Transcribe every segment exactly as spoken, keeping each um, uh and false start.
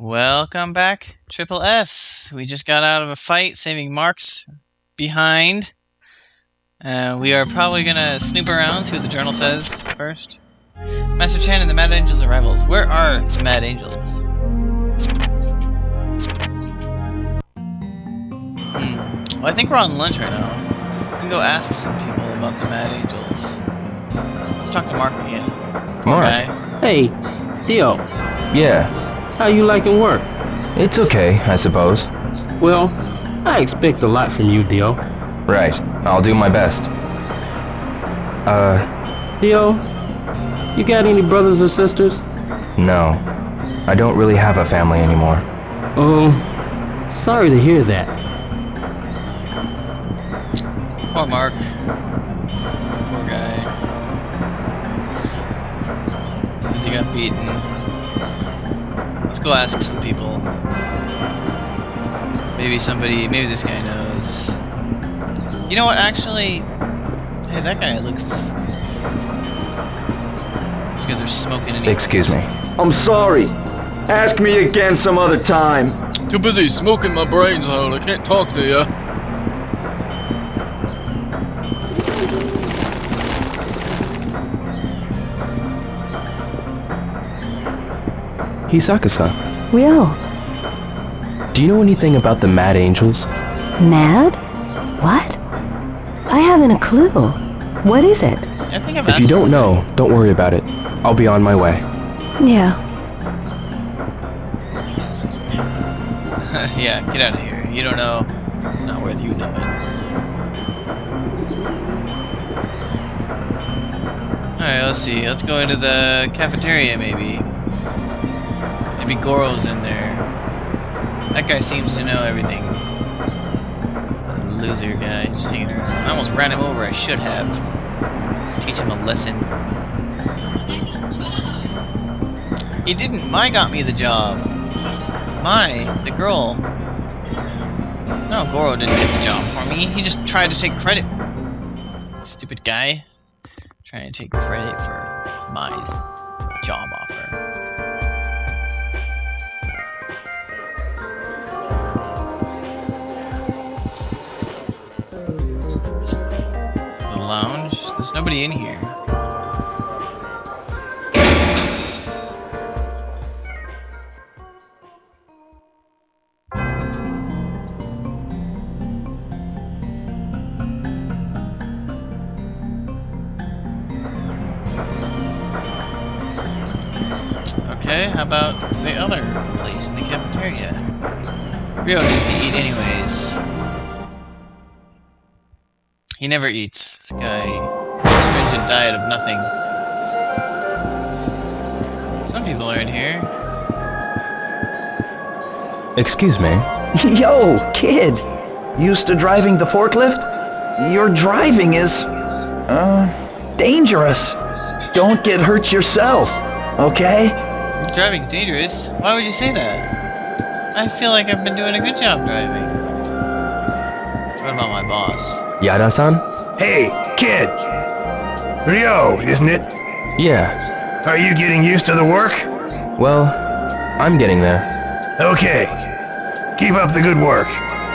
Welcome back, Triple Fs. We just got out of a fight, saving Mark's behind. Uh, we are probably gonna snoop around, see what the journal says first. Master Chen and the Mad Angels arrivals. Where are the Mad Angels? Hmm. Well, I think we're on lunch right now. We can go ask some people about the Mad Angels. Let's talk to Mark again. Poor Mark. guy. Hey, Dio. Yeah, How you liking work? it's okay, I suppose. Well, I expect a lot from you, Dio. Right, I'll do my best. Uh, Dio, you got any brothers or sisters? no. I don't really have a family anymore. Oh, sorry to hear that. Poor Mark. Poor guy. Because he got beaten. Let's go ask some people. Maybe somebody, maybe this guy knows. You know what, actually... Hey, that guy looks... These guys are smoking anyways. Excuse me. I'm sorry. Ask me again some other time. Too busy smoking my brains out, I can't talk to ya. Hisaka-san, Will. do you know anything about the Mad Angels? Mad? What? I haven't a clue. What is it? I think I've If asked you don't for- know, don't worry about it. I'll be on my way. Yeah. Yeah, get out of here. You don't know. It's not worth you knowing. Alright, let's see. Let's go into the cafeteria, maybe. Maybe Goro's in there. That guy seems to know everything. Loser guy, just hanging around. I almost ran him over. I should have. Teach him a lesson. He didn't. Mai got me the job. Mai, the girl. No, Goro didn't get the job for me. He just tried to take credit. Stupid guy. Trying to take credit for Mai's job offer. The lounge? There's nobody in here. Okay, how about the other place in the cafeteria? Ryo needs to eat anyways. He never eats. This guy has a stringent diet of nothing. Some people are in here. Excuse me. Yo, kid. Used to driving the forklift? Your driving is... uh... dangerous. Don't get hurt yourself, okay? Driving's dangerous. Why would you say that? I feel like I've been doing a good job driving. What about my boss? Yada-san? Hey, kid! Ryo, isn't it? Yeah. Are you getting used to the work? Well, I'm getting there. Okay. Keep up the good work.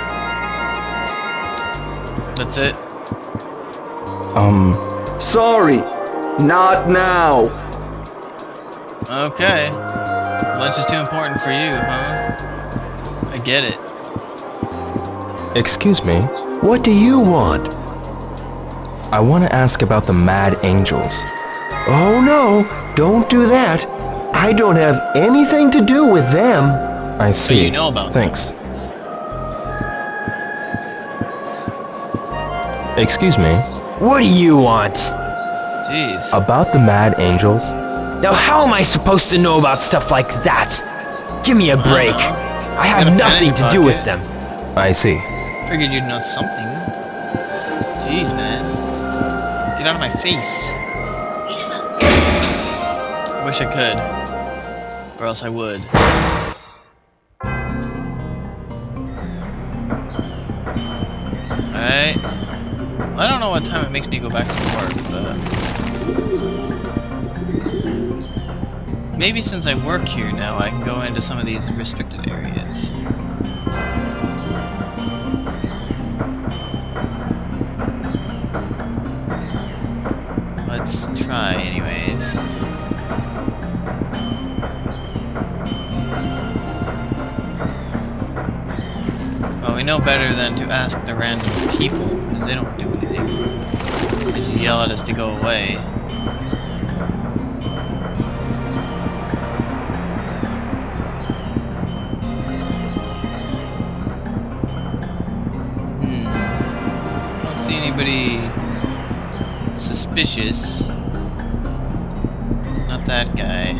That's it. Um, Sorry. Not now. Okay. Lunch is too important for you, huh? I get it. excuse me. What do you want? I want to ask about the Mad Angels. Oh no, don't do that. I don't have anything to do with them. I see. you know about them. Thanks. Excuse me. What do you want? Jeez. About the Mad Angels? Now how am I supposed to know about stuff like that? Give me a break. I, I have got a pen in nothing your to do with pocket. them. I see. Figured you'd know something. Jeez, man. Get out of my face. I wish I could. Or else I would. Alright. I don't know what time it makes me go back to work, but... maybe since I work here now, I can go into some of these restricted areas. Let's try, anyways. Well, we know better than to ask the random people, because they don't do anything. They just yell at us to go away. Hmm. I don't see anybody suspicious. Not that guy.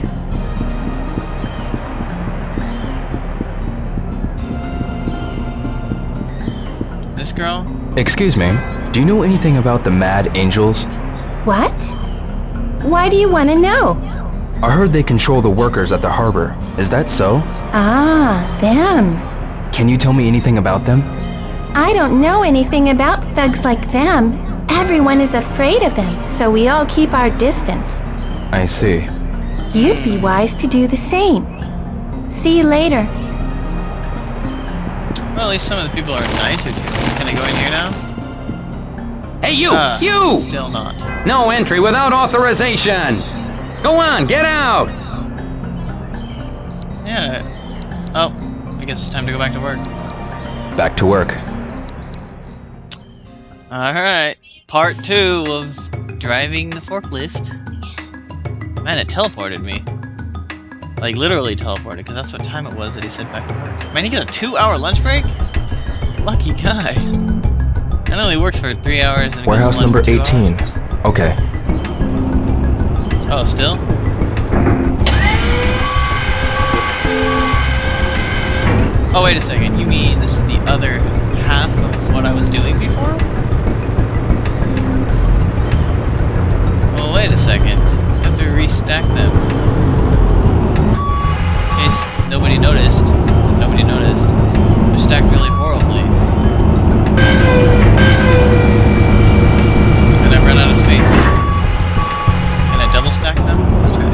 This girl? Excuse me, do you know anything about the Mad Angels? What? Why do you want to know? I heard they control the workers at the harbor. Is that so? Ah, them. Can you tell me anything about them? I don't know anything about thugs like them. Everyone is afraid of them, so we all keep our distance. I see. You'd be wise to do the same. See you later. Well, at least some of the people are nicer to me. Can I go in here now? Hey, you! Ah, you! Still not. No entry without authorization! Go on, get out! Yeah. Oh, I guess it's time to go back to work. Back to work. Alright. Part two of driving the forklift. Man, it teleported me. Like, literally teleported, because that's what time it was that he said back to work. Man, he got a two hour lunch break? Lucky guy. It only works for three hours and it Warehouse goes to lunch number for two eighteen. hours. Okay. Oh, still? Oh, wait a second. You mean this is the other half of what I was doing before? Well, wait a second. I have to restack them. In case nobody noticed. Because nobody noticed. They're stacked really horribly. And I've run out of space. Can I double stack them? Let's try it.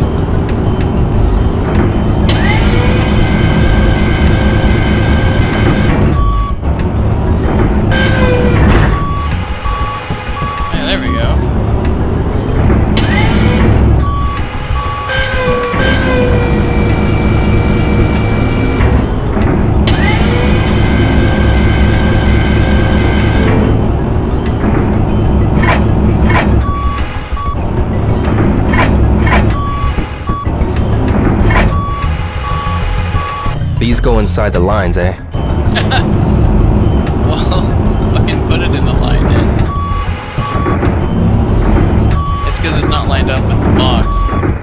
Yeah, there we go. These go inside the lines, eh? Well, fucking put it in the line then. It's because it's not lined up with the box.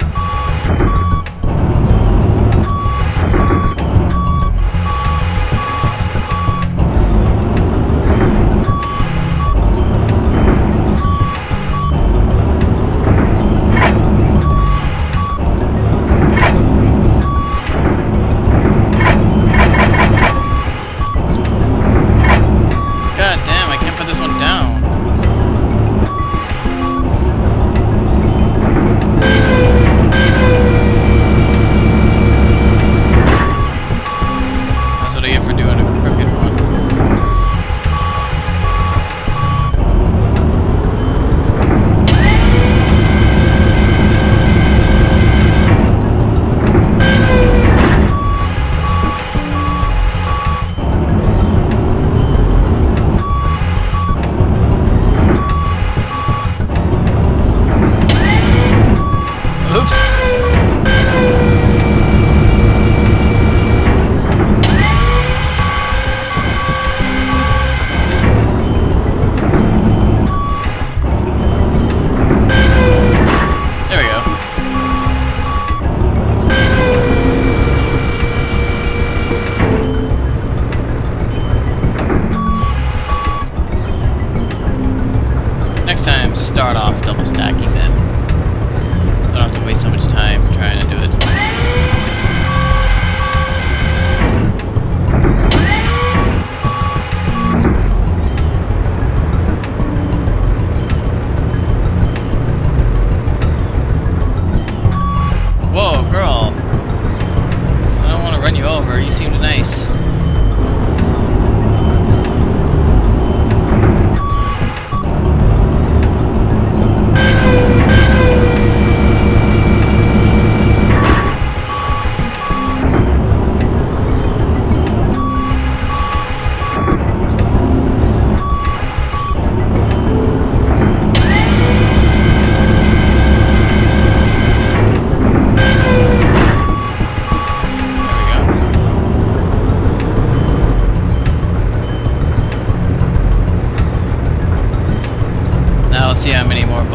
God damn, I can't put this one down.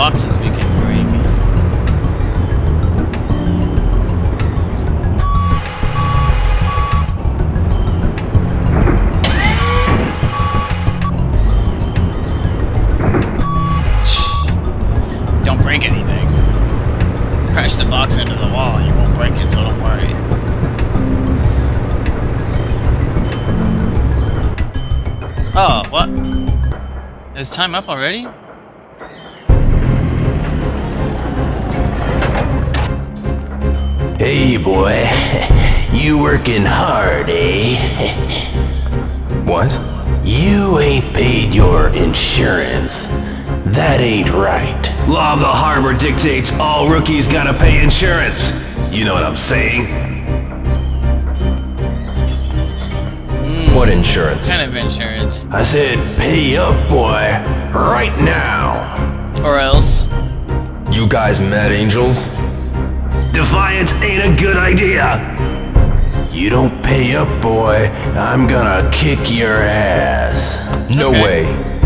boxes we can bring. Don't break anything. Crash the box into the wall, you won't break it, so don't worry. Oh, what? Is time up already? Hey, boy. You working hard, eh? What? You ain't paid your insurance. That ain't right. Law of the harbor dictates all rookies gotta pay insurance. You know what I'm saying? Mm, What insurance? What kind of insurance? I said pay up, boy. Right now. Or else? You guys mad angels? Defiance ain't a good idea. You don't pay up, boy, I'm gonna kick your ass. No Okay. way.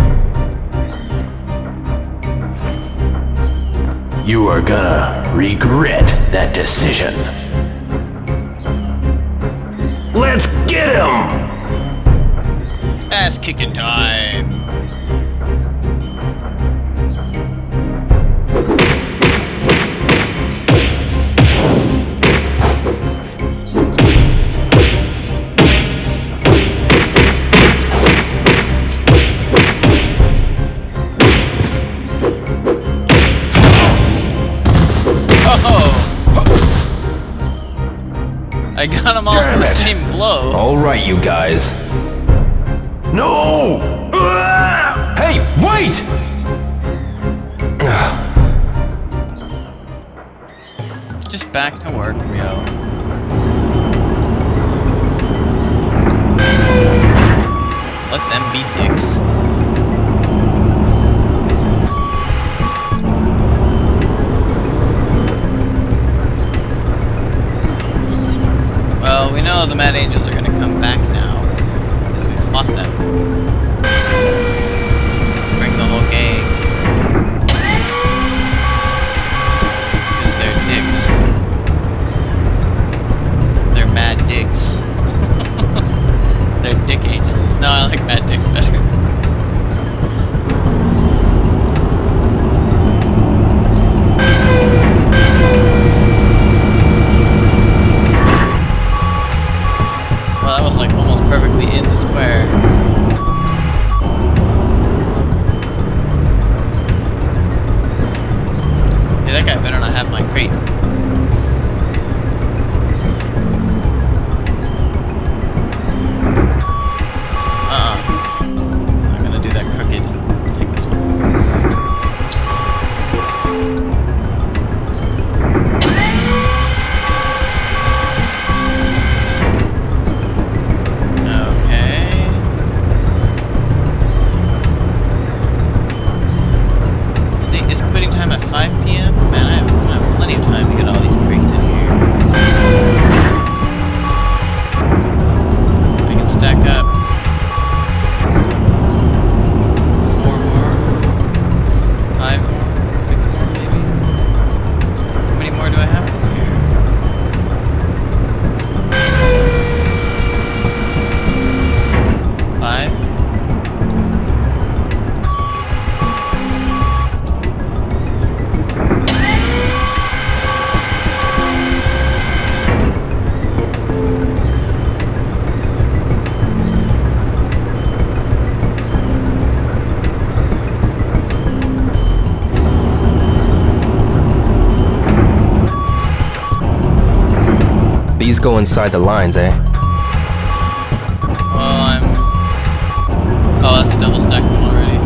You are gonna regret that decision. Let's get him! It's ass kicking time. I got them all Damn in the it. same blow. Alright, you guys. No! Ah! Hey, wait! Just back to work, Rio. Let them be dicks. Well, we know the Mad Angels are gonna come back now, because we fought them. Bring the whole gang. Because they're dicks. They're mad dicks. They're dick angels. No, I like mad dicks better. Well, that was like almost perfectly in the square. Hey, that guy better not have my crate. Uh-uh. Not gonna do that crooked. I'll take this one. Okay. I think it's quitting time at five P M? Man, I have, I have plenty of time to get all these crates in here. I can stack up four more, five more, six more maybe. How many more do I have over here? Five. These go inside the lines, eh? Well, I'm... Oh, that's a double stack one already.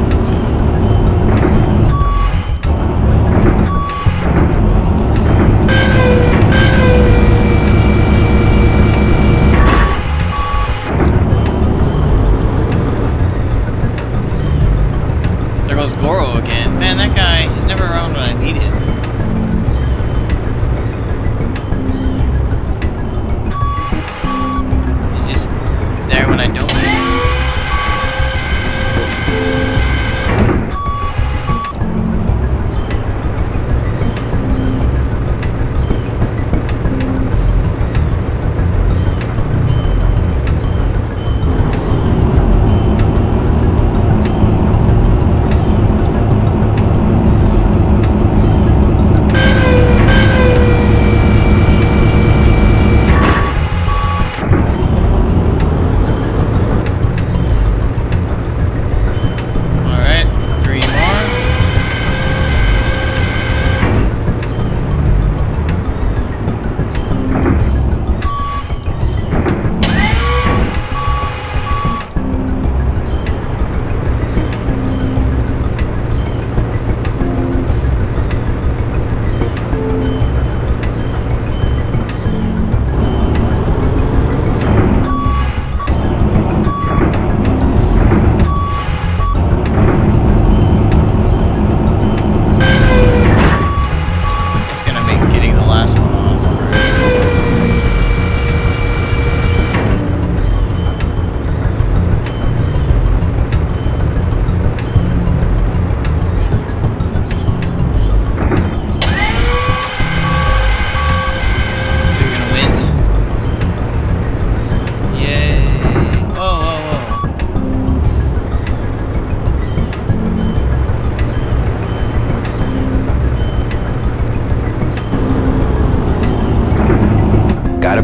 There goes Goro again. Man, that guy, he's never around when I need him. He's just there when I don't need him.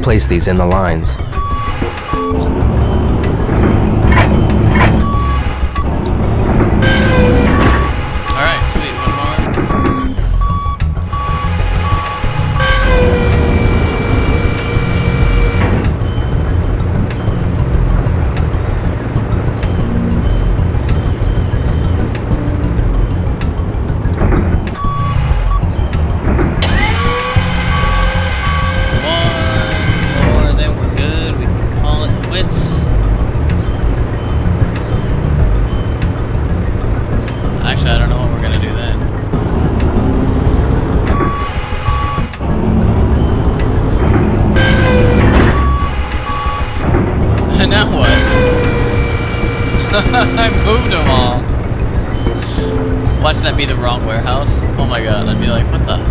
place these in the lines. Alright, sweet, one more. Now what? I moved them all. Watch that be the wrong warehouse. Oh my god, I'd be like, what the?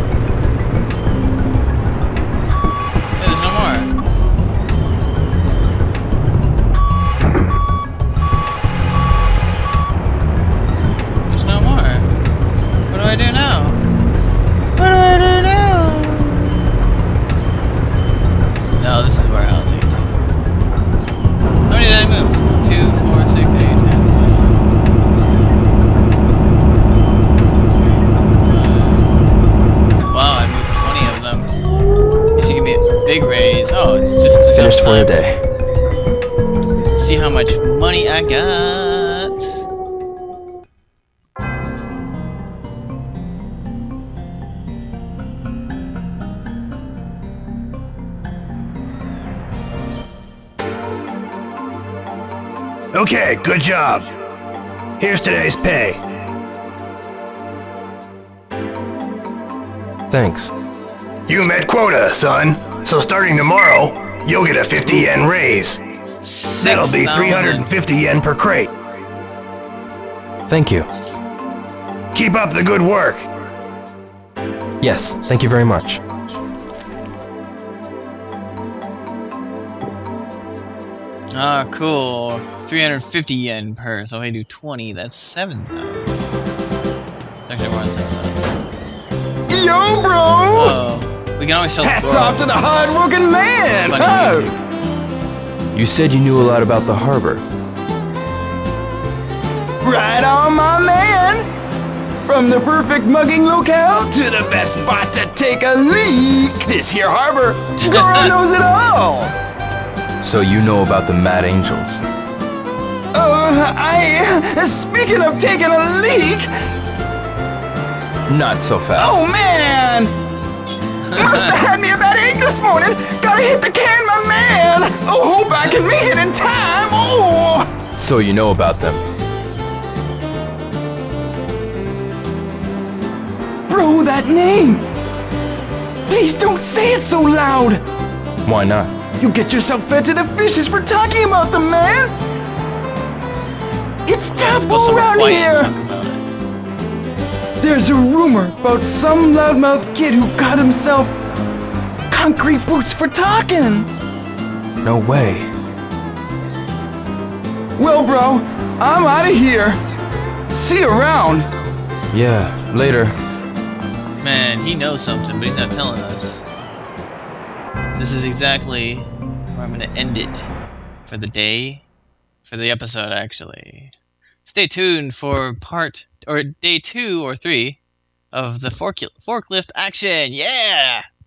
Hey, there's no more. There's no more. What do I do now? What do I do now? No, this is warehouse eighteen. How many did I move? Two, four, six, eight, ten. Two, three, five. Wow, I moved twenty of them. You should give me a big raise. Oh, it's just enough Finished for the time. day. See how much money I got. Okay, good job. Here's today's pay. Thanks. You met quota, son. So starting tomorrow, you'll get a fifty yen raise. That'll be three hundred fifty yen per crate. Thank you. Keep up the good work. Yes, thank you very much. Ah, cool. three hundred fifty yen per, so if I do twenty, that's seven thousand. It's actually more than seven thousand. Yo, bro! Oh, we can always sell the Hats off to the hard-working man! Funny Huh? music. You said you knew a lot about the harbor. Right on, my man! From the perfect mugging locale to the best spot to take a leak, this here harbor, Goro knows it all! So you know about the Mad Angels. Uh, I... Speaking of taking a leak... Not so fast. Oh, man! Must have had me a bad egg this morning! Gotta hit the can, my man! Oh, hope I can make it in time! Oh! So you know about them. Bro, that name! Please don't say it so loud! Why not? You get yourself fed to the fishes for talking about them, man! It's Let's go taboo somewhere around quiet and here! talk about it. There's a rumor about some loudmouth kid who got himself concrete boots for talking! No way. Well, bro, I'm out of here. See you around. Yeah, later. Man, he knows something, but he's not telling us. This is exactly where I'm going to end it for the day, for the episode, actually. Stay tuned for part, or day two or three of the fork forklift action. Yeah!